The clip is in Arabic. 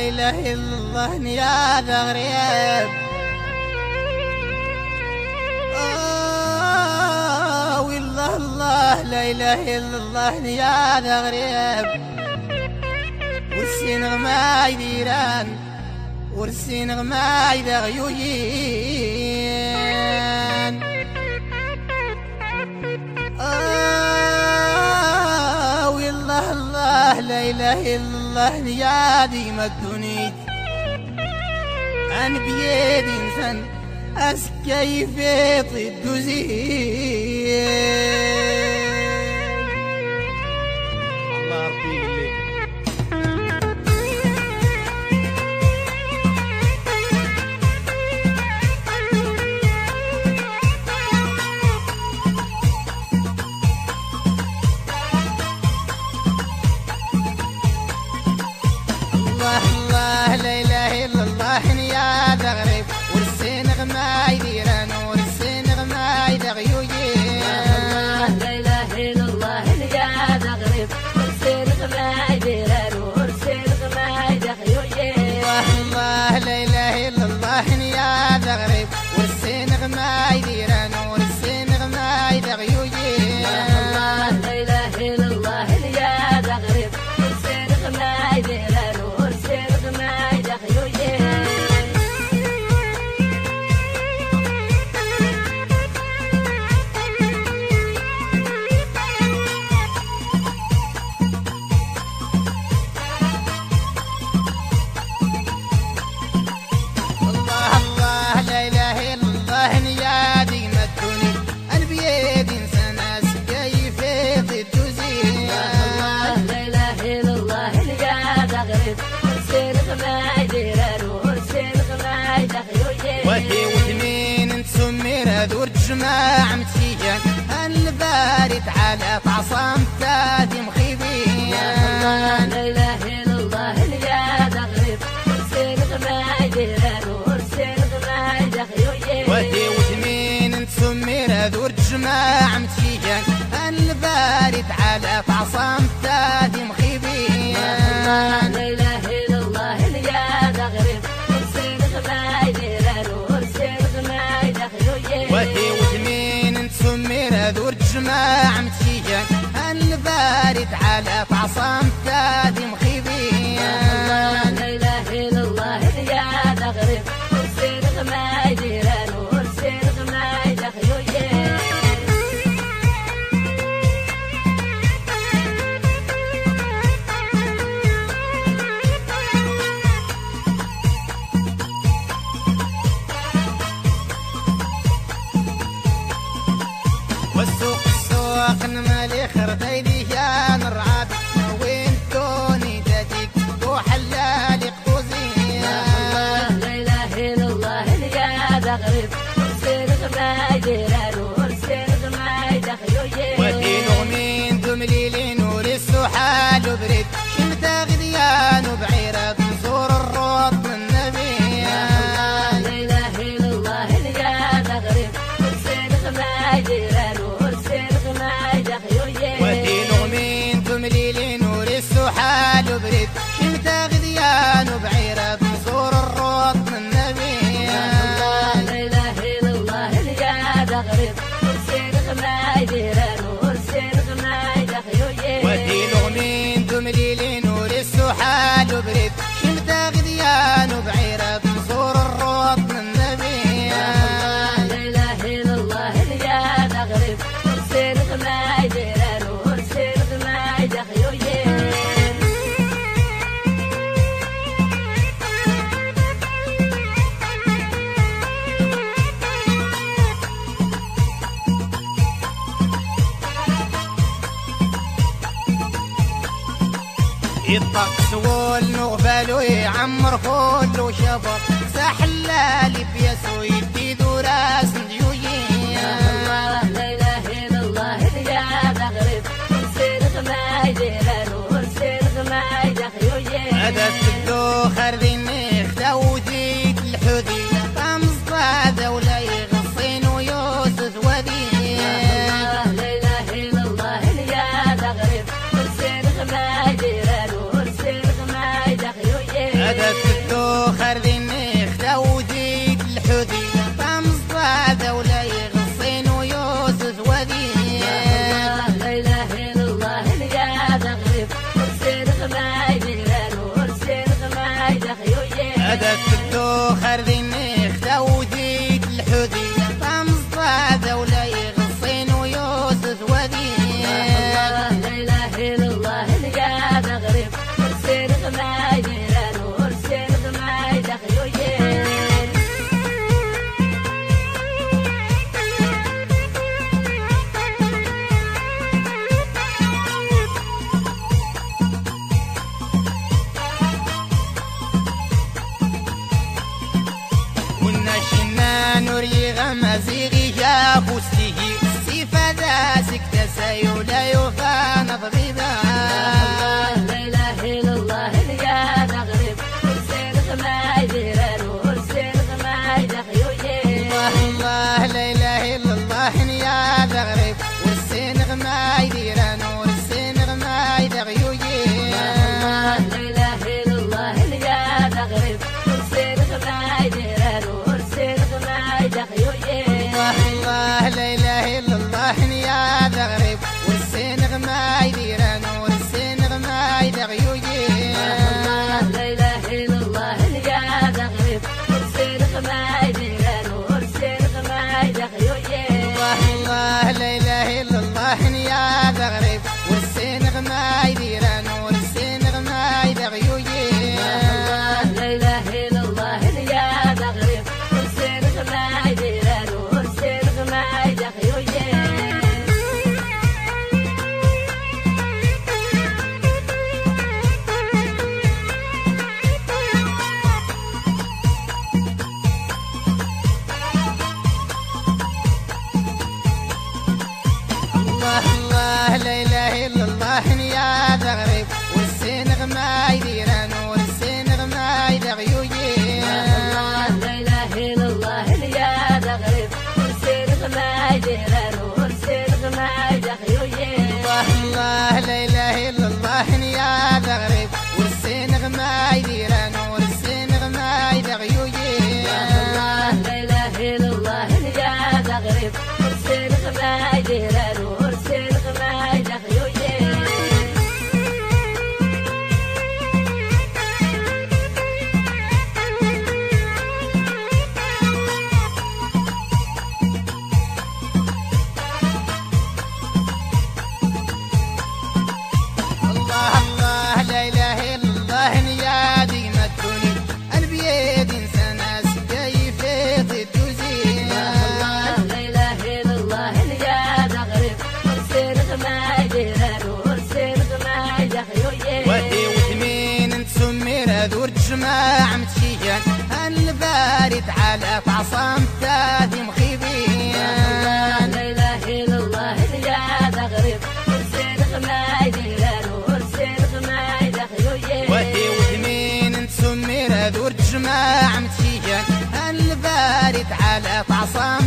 إله إلا الله يا غريب. والله الله لا إله إلا الله يا غريب. ورسين غما يديران ورسين غما يدغيوين. والله الله لا إله إلا الله يا ديما الدنيا. أنا بيدي إنسان أسكيفيط الدزين. الله ربي يقلي الله الله لا إله إلا الله يا غريب. ورسين غما يديران ورسين غما يدغيوين. الله لا إله إلا الله يا غريب. ورسين غما يديران ورسين غما يدغيوين. الله لا إله إلا الله يا غريب. ورسين غما يديران ورسين غما يدغيوين. الله لا إله إلا الله يا غريب. ورسين غما يديران ورسين غما يدغيوين. وهي وثمين نتسمير هذور الجماعة متيجان. البارد على تعصام تادي مخيبين. الله لا إله إلا الله يا غريب. ورسين غما يديران ورسين غما يدغيوين. وهي وثمين نتسمير هذور الجماعة متيجان. البارد على تعصام تادي مخيبين. الله لا إله إلا الله يا غريب. ورسين غما يديران ورسين غما يدغيوين. وهي وثمين نتسمير هذور الجماعة متيجان. البارد على تعصام تادي مخيبين. الله لا إله إلا الله يا غريب. ورسين غما يديران ورسين غما يدغيوين. والسوق السوق نمالي خرطيدي يا نرعاد. وين توني تاتيك وحلالي قطوزين. الله لا إله إلا الله يا غريب. ورسين غما يديران ورسين غما يدغيوين. ودين ومين دمليلين ورسو حالو بريد. شمتا غديان وبعيرات نزور الروض من النبي. الله لا إله إلا الله يا غريب. ورسين غما يديران ورسين غما يدغيوين. ودين ومين دمليلين ورسو حالو بريد. شمتا غديان وبعيرات نزور الروض من النبي. الله لا إله إلا الله يا غريب. ورسين غما يديران ورسين غما يدغيوين. ودين ومين دمليلين ورسو حالو بريد. شمتا غديان وبعيرات نزور الروض من النبي. الله لا إله إلا الله يا غريب. ورسين غما يديران ورسين غما يدغيوين. الطقس والنغبال ويعمر فول وشبر. ساحلالي بيسو يدي راس ديوين. الله لا إله إلا الله يا غريب. ورسين غما يديران ورسين غما يدغيوين. هذا الدوخر ذي النخدة وذيك الحذي. طمس هذا ولا يغصين ويوسف وذي. الله لا إله إلا الله يا غريب. ورسين غما يديران ورسين غما يدغيوين. هذا السعودية طامز طاذة ولا يغصين ويوسف وديع. لا إله إلا الله يا مغرب ورسين غماي ديران ورسين غماي دخيوين. ونشنا نوري غمازيغي يا خوستيجي السيفة ذا سكتة سيولا يوفى نضريبا. لا إله إلا الله يا مغرب ورسين غماي ديران ورسين غماي دخيوين. الله لا إله إلا الله يا مغرب ورسين غماي ديران ورسين غماي دغيوين. لا إله إلا الله يا مغرب ورسين غماي ديران ورسين غماي دخيوين. الله لا إله إلا الله يا مغرب ورسين غماي ديران ورسين غماي دغيوين. لا إله إلا الله يا مغرب ورسين غماي ديران ورسين غماي دخيوين. الله لا إله إلا الله يا مغرب ورسين غماي ديران ورسين غماي دغيوين. لا إله إلا الله يا مغرب ورسين غماي ديران ورسين غماي دخيوين. الله لا إله إلا الله يا مغرب ورسين غماي ديران ورسين غماي دغيوين. لا إله إلا الله يا مغرب ورسين غماي ديران ورسين غماي دخيوين. الله لا إله إلا الله يا مغرب ورسين غماي ديران ورسين غماي دغيوين. لا إله إلا الله يا مغرب ورسين غماي ديران ورسين غماي دخيوين. الله لا إله إلا الله يا ديما الدنيا البيد إنسان سقاي فيض الدوزين. لا إله إلا الله يا مغرب ورسين غماي ديران ورسين غماي دخيوين. وهي وثمين نتسمير ذور جماعة متشيجان البارد على عصام ثاثي مخيبين. لا إله إلا الله يا مغرب ورسين غماي ديران ورسين غماي دخيوين. وهي وثمين نتسمير ذور جماعة متشيجان البارد على عصام